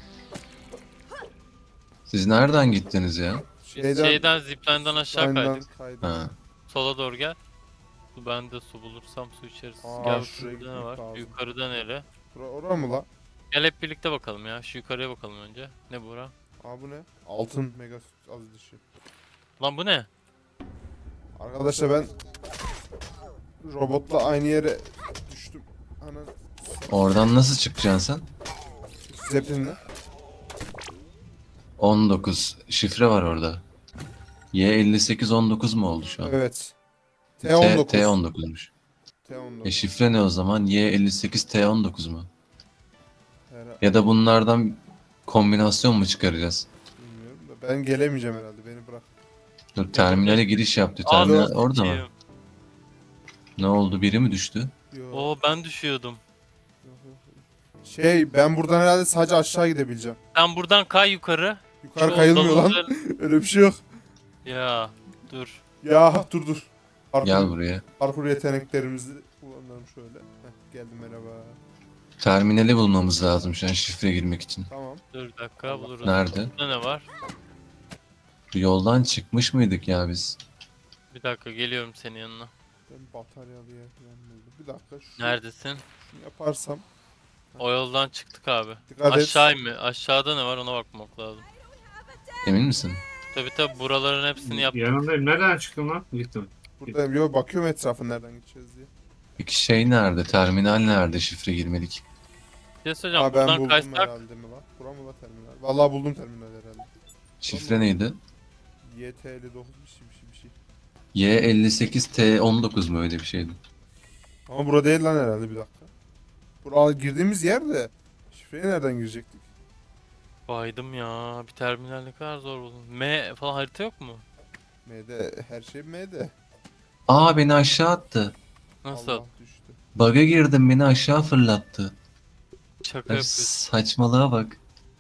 Siz nereden gittiniz ya? Şeyden, Şeyden zipline'dan aşağı Aynen kaydık. kaydık. Ha. Sola doğru gel. Su ben de su bulursam su içeriz. Aa, Gel şuraya şurada ne gitmek var? lazım. Yukarıda nere? Bura, ora mı lan? Gel hep birlikte bakalım ya. Şu yukarıya bakalım önce. Ne bura? Aa bu ne? Altın mega az dışı. Lan bu ne? Arkadaşlar ben robotla aynı yere düştüm. Ana Oradan nasıl çıkacaksın sen? zeplinle. on dokuz. Şifre var orada. Y elli sekiz on dokuz mu oldu şu an? Evet. T on dokuz. T on dokuzmuş. T on dokuz. E şifre ne o zaman? Y elli sekiz T on dokuz mu? Herhalde, Ya da bunlardan kombinasyon mu çıkaracağız? bilmiyorum da ben gelemeyeceğim herhalde. Beni bırak. Dur terminale giriş yaptı. Aa, Terminal nasıl orada mı? sikeyim? Ne oldu? Biri mi düştü? Yo. Oo ben düşüyordum. Şey ben buradan herhalde sadece aşağı gidebileceğim. Sen buradan kay yukarı. Yukarı Şu kayılmıyor lan. dalgaların- Öyle bir şey yok. Ya dur. Ya dur dur. Parkur, Gel buraya. parkur yeteneklerimizi kullanalım şöyle. Heh, geldim merhaba. Terminali bulmamız lazım şu an şifre girmek için. Tamam. Dur bir dakika buluruz. Nerede? Burada ne var? Bu yoldan çıkmış mıydık ya biz? Bir dakika geliyorum senin yanına. Ben bataryalı yer falan buldum. Bir dakika şu, Neredesin? şunu yaparsam. O yoldan çıktık abi. Dikkat et. Aşağı mı? Aşağıda ne var ona bakmak lazım. Emin misin? Tabi tabi buraların hepsini yaptık. Yanındayım. Nereden çıktın lan? Gittim. Buradayım. Yo bakıyorum etrafa nereden gideceğiz diye. Peki şey nerede? Terminal nerede şifre girmelik? Bir şey söyleyeceğim. Aa ben buradan buldum kaçsak herhalde mi lan? Bura mı lan terminal? Vallahi buldum terminal herhalde. Şifre neydi? Y T elli dokuz bir şey bir şey bir şey. Y elli sekiz T on dokuz mu öyle bir şeydi? Ama bura değil lan herhalde bir dakika. Bura girdiğimiz yer de şifreye nereden girecektik? baydım ya. Bir terminal ne kadar zor buldum. M falan harita yok mu? M'de her şey M'de. Aa beni aşağı attı. Nasıl? Allah düştü. Bug'a girdim beni aşağı fırlattı. Şaka Ya yapıyorsun. saçmalığa bak.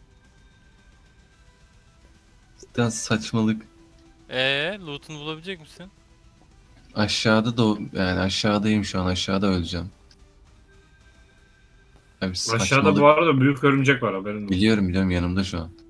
Cidden saçmalık. Eee loot'unu bulabilecek misin? Aşağıda da yani aşağıdayım şu an aşağıda öleceğim. Abi Aşağıda saçmalık. bu arada büyük örümcek var haberin olsun. Biliyorum biliyorum yanımda şu an.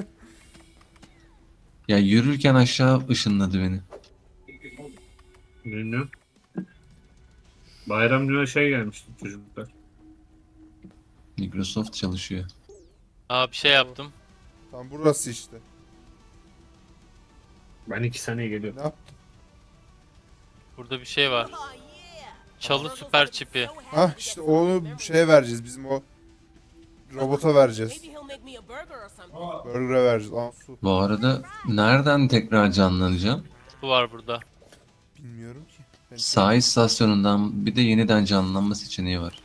Ya yürürken aşağı ışınladı beni. Bilmiyorum. Bayram günü şey gelmişti çocuklar. Microsoft çalışıyor. Aa bir şey yaptım. Tam burası işte. Ben iki seneye geliyorum. Ne yaptın? Burada bir şey var. Çalı süper çipi. Hah işte onu şeye vereceğiz bizim o robota vereceğiz. Burger'a vereceğiz. Aa su. Bu arada nereden tekrar canlanacağım? Bu var burada. Bilmiyorum ki. Ben Sağ istasyonundan bir de yeniden canlanma seçeneği var.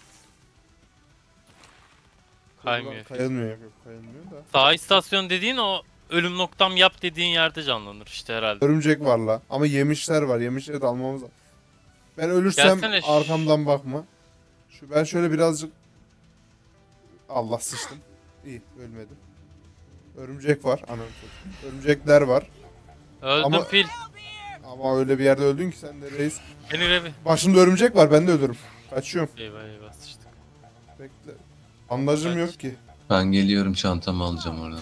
Kaymıyor. Kayılmıyor yok kayılmıyor da. Sağ istasyon dediğin o ölüm noktam yap dediğin yerde canlanır işte herhalde. Örümcek var la. Ama yemişler var. Yemişleri de almamız lazım. Ben ölürsem Gelsene ş- arkamdan bakma. Şu ben şöyle birazcık Allah sıçtım. İyi ölmedim. Örümcek var. Anam satayım. Örümcekler var. Öldüm Ama- fil. Ama öyle bir yerde öldün ki sen de reis. Beni revi. Başımda örümcek var. Ben de ölürüm. Kaçıyorum. Eyvah eyvah sıçtık. Bekle. Bandajım Kaç. yok ki. Ben geliyorum çantamı alacağım oradan.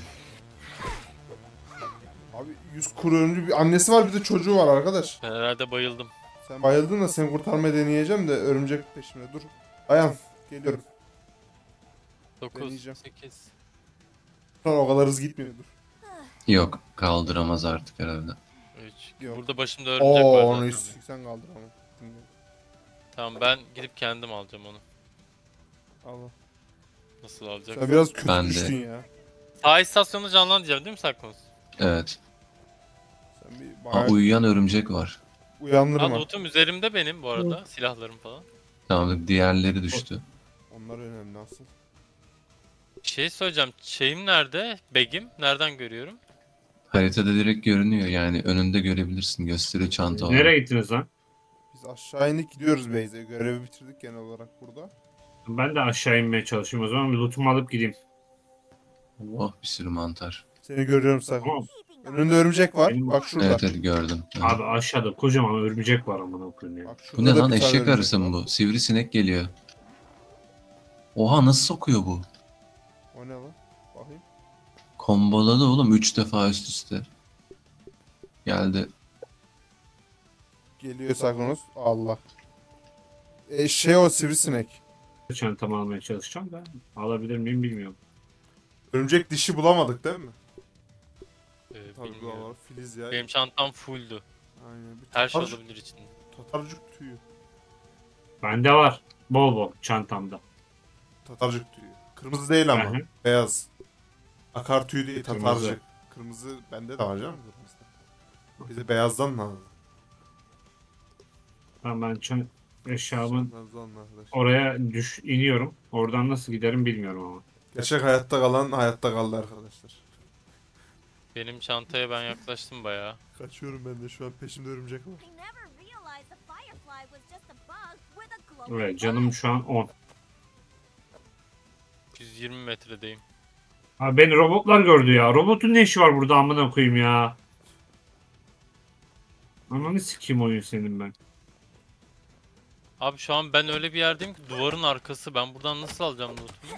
Abi yüz kuru örümcek bir annesi var bir de çocuğu var arkadaş. Ben herhalde bayıldım. Sen bayıldın da seni kurtarmaya deneyeceğim de örümcek peşimde. Dur. Dayan. Geliyorum. dokuz, Deneyeceğim. sekiz. Lan o kadar hız gitmiyor dur. Yok kaldıramaz artık herhalde. üç. Yok. Burada başımda örümcek Oo var onu zaten. yüz seksen kaldır ama. Bilmiyorum. Tamam ben gidip kendim alacağım onu. Allah. Nasıl alacak? Sen biraz kötü Ben de. düştün ya. Sağ istasyonu canlandıracağım değil mi Sakmos? Evet. Sen bir Ha, bayağı uyuyan örümcek var. Lan uyandırma. lootum üzerimde benim bu arada. Silahlarım falan. Tamam diğerleri düştü. Onlar önemli asıl. Bir şey söyleyeceğim. Şeyim nerede? Bag'im. Nereden görüyorum? Haritada direkt görünüyor yani önünde görebilirsin gösteriyor çanta olarak. Nereye gittiniz lan? Biz aşağı indik gidiyoruz Beyze. Görevi bitirdik genel olarak burada. Ben de aşağı inmeye çalışayım o zaman. Bir lootumu alıp gideyim. Oh bir sürü mantar. Seni görüyorum sakın. Tamam. Önünde örümcek var. Benim- Bak şurada. Evet evet gördüm. Evet. Abi aşağıda kocaman örümcek var amına koyayım ya. Bak şurada Bu ne da lan bir tane eşek örümcek arısı mı var. bu? Sivrisinek geliyor. Oha nasıl sokuyor bu? O ne lan? Bakayım. Komboladı oğlum üç defa üst üste. Geldi. Geliyor Sakronos. Allah. E, şey o sivrisinek. Çantamı almaya çalışacağım da alabilir miyim bilmiyorum. Örümcek dişi bulamadık değil mi? Ee, Tabii bilmiyorum. bulamadık. Filiz ya. Benim çantam fulldü. Aynen. Bir Her şey tatarcık- olabilir içinde. Tatarcık tüyü. Bende var. Bol bol çantamda. Tatarcık tüyü. Kırmızı değil ama. Hı hı. Beyaz. Akar tüyü değil Kırmızı. tatarcık. Kırmızı bende de var canım. Kırmızı. Bize beyazdan lazım. Tamam ben çan eşyamın Beyazdan arkadaş. oraya düş iniyorum. Oradan nasıl giderim bilmiyorum ama. Gerçek hayatta kalan hayatta kaldı arkadaşlar. Benim çantaya ben yaklaştım bayağı. Kaçıyorum ben de şu an peşimde örümcek var. I never realized the firefly was just a bug with a glowing Evet canım şu an on. yüz yirmi metredeyim. Abi beni robotlar gördü ya. Robotun ne işi var burada amına koyayım ya. Ananı sikeyim oyun senin ben. Abi şu an ben öyle bir yerdeyim ki duvarın arkası. Ben buradan nasıl alacağım lootumu?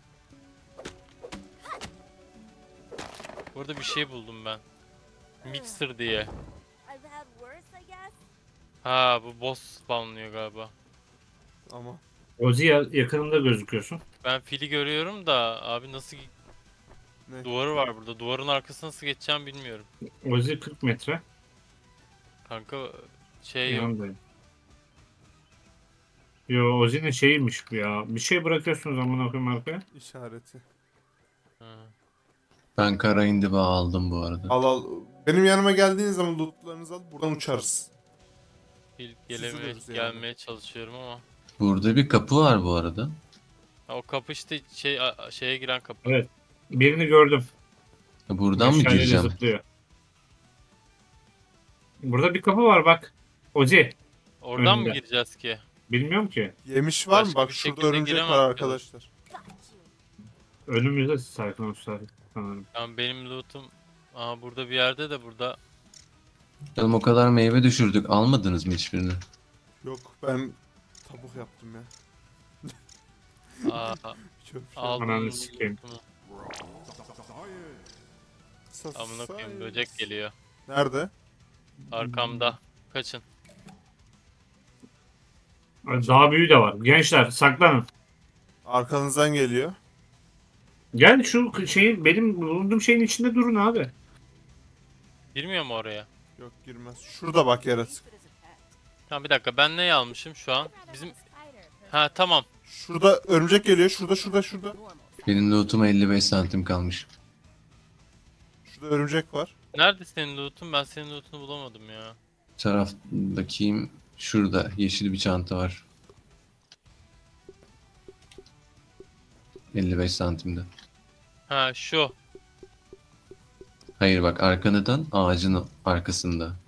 Burada bir şey buldum ben. Mixer diye. I've had worse, I guess. Ha bu boss spawnlıyor galiba. Ama Ozi ya- yakınımda gözüküyorsun. Ben fili görüyorum da abi nasıl ne? duvarı var burada. Duvarın arkasına nasıl geçeceğim bilmiyorum. Ozi kırk metre. Kanka şey yok. Yanındayım. Yo Ozi'nin şeyiymiş bu ya. Bir şey bırakıyorsunuz amına koyayım arkaya. İşareti. Ha. Ben kara indiba aldım bu arada. Al al. Benim yanıma geldiğiniz zaman lootlarınızı al. Buradan uçarız. Fil gelemeye, Sızılırız yani. gelmeye çalışıyorum ama. Burada bir kapı var bu arada. Ha, o kapı işte şey a- a- şeye giren kapı. Evet. Birini gördüm. Buradan mı Meşaleyle gireceğim? zıplıyor. Burada bir kapı var bak. Ozi. Oradan mı Önünde. gireceğiz ki? Bilmiyorum ki. Yemiş var mı? Başka Bak bir şurada şekilde örümcek giremem var diyorlar. arkadaşlar. Got you. Önümüzde Sayfon Usta sanırım. Yani benim lootum aha burada bir yerde de burada. Oğlum o kadar meyve düşürdük. Almadınız mı hiçbirini? Yok ben tabuk yaptım ya. Aa, Çöp şey. aldım Ananı sikeyim. lootumu. Sas- Amına koyayım böcek geliyor. Nerede? Arkamda. Kaçın. Daha büyüğü de var. Gençler saklanın. Arkanızdan geliyor. Gel şu şeyin benim bulunduğum şeyin içinde durun abi. Girmiyor mu oraya? Yok girmez. Şurada bak yaratık. Tamam bir dakika ben neyi almışım şu an? Rather Bizim than a spider, but ha tamam. Şurada örümcek geliyor. Şurada şurada şurada. normal. Benim lootuma elli beş santim kalmış. Şurada örümcek var. Nerede senin lootun? Ben senin lootunu bulamadım ya. Bu taraftaki şurada yeşil bir çanta var. elli beş santimde. Ha şu. Hayır bak arkanı dön ağacın arkasında.